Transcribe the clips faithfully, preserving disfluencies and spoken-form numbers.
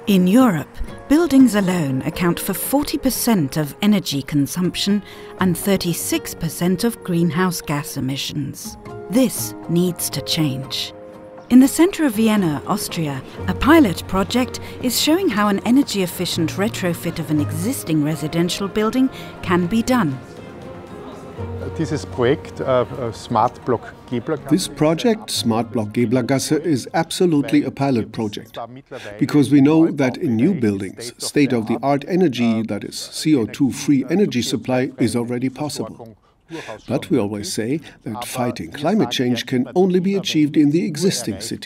In Europe, buildings alone account for forty percent of energy consumption and thirty-six percent of greenhouse gas emissions. This needs to change. In the centre of Vienna, Austria, a pilot project is showing how an energy-efficient retrofit of an existing residential building can be done. This project, Smart Block Geblergasse, is absolutely a pilot project, because we know that in new buildings, state-of-the-art energy, that is C O two-free energy supply, is already possible. But we always say that fighting climate change can only be achieved in the existing city.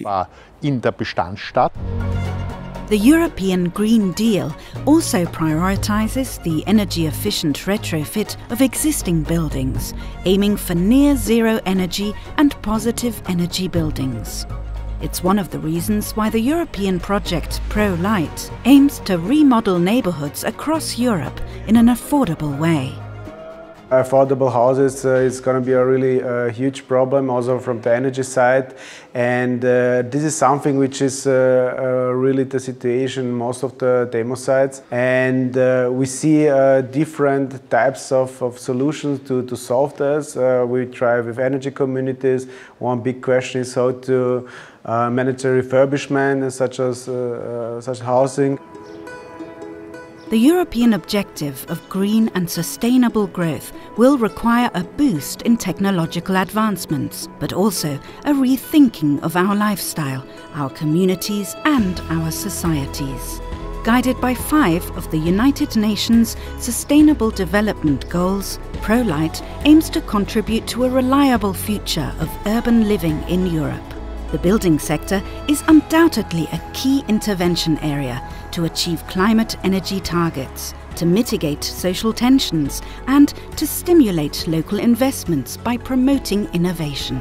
The European Green Deal also prioritises the energy-efficient retrofit of existing buildings, aiming for near-zero energy and positive energy buildings. It's one of the reasons why the European project ProLight aims to remodel neighbourhoods across Europe in an affordable way. Affordable houses uh, is going to be a really uh, huge problem also from the energy side, and uh, this is something which is uh, uh, really the situation in most of the demo sites, and uh, we see uh, different types of, of solutions to, to solve this. Uh, we try with energy communities. One big question is how to uh, manage the refurbishment such as uh, uh, such housing. The European objective of green and sustainable growth will require a boost in technological advancements, but also a rethinking of our lifestyle, our communities and our societies. Guided by five of the United Nations Sustainable Development Goals, ProLight aims to contribute to a reliable future of urban living in Europe. The building sector is undoubtedly a key intervention area to achieve climate energy targets, to mitigate social tensions and to stimulate local investments by promoting innovation.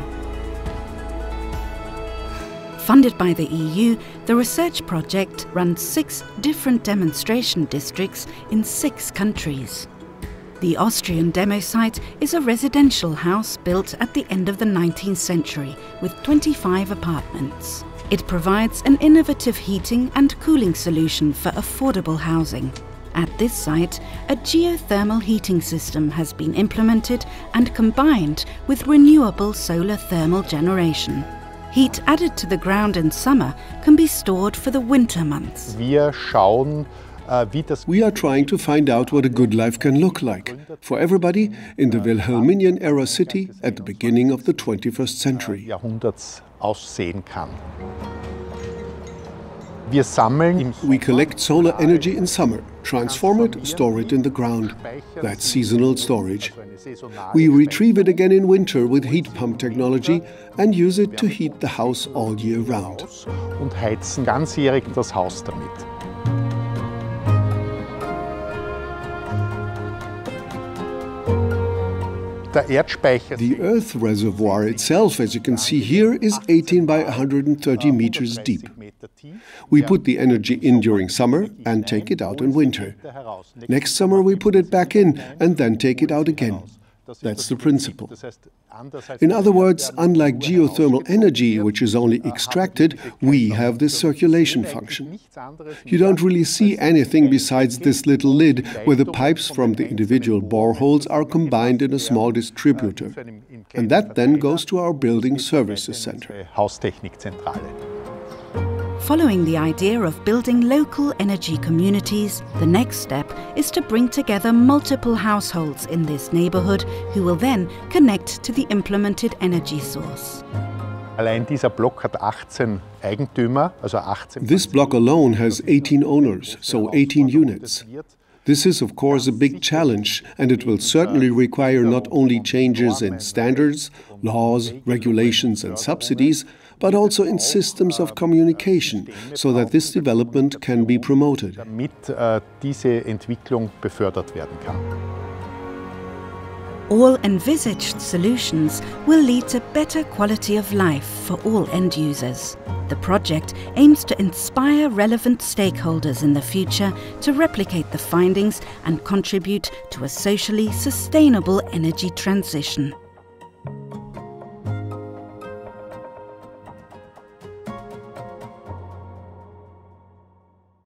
Funded by the E U, the research project runs six different demonstration districts in six countries. The Austrian demo site is a residential house built at the end of the nineteenth century with twenty-five apartments. It provides an innovative heating and cooling solution for affordable housing. At this site, a geothermal heating system has been implemented and combined with renewable solar thermal generation. Heat added to the ground in summer can be stored for the winter months. Wir schauen We are trying to find out what a good life can look like for everybody in the Wilhelminian-era city at the beginning of the twenty-first century. We collect solar energy in summer, transform it, store it in the ground. That's seasonal storage. We retrieve it again in winter with heat pump technology and use it to heat the house all year round. The Earth reservoir itself, as you can see here, is eighteen by one hundred thirty meters deep. We put the energy in during summer and take it out in winter. Next summer we put it back in and then take it out again. That's the principle. In other words, unlike geothermal energy, which is only extracted, we have this circulation function. You don't really see anything besides this little lid where the pipes from the individual boreholes are combined in a small distributor. And that then goes to our building services center. Following the idea of building local energy communities, the next step is to bring together multiple households in this neighborhood who will then connect to the implemented energy source. This block alone has eighteen owners, so eighteen units. This is, of course, a big challenge, and it will certainly require not only changes in standards, laws, regulations and subsidies, but also in systems of communication, so that this development can be promoted. All envisaged solutions will lead to better quality of life for all end users. The project aims to inspire relevant stakeholders in the future to replicate the findings and contribute to a socially sustainable energy transition.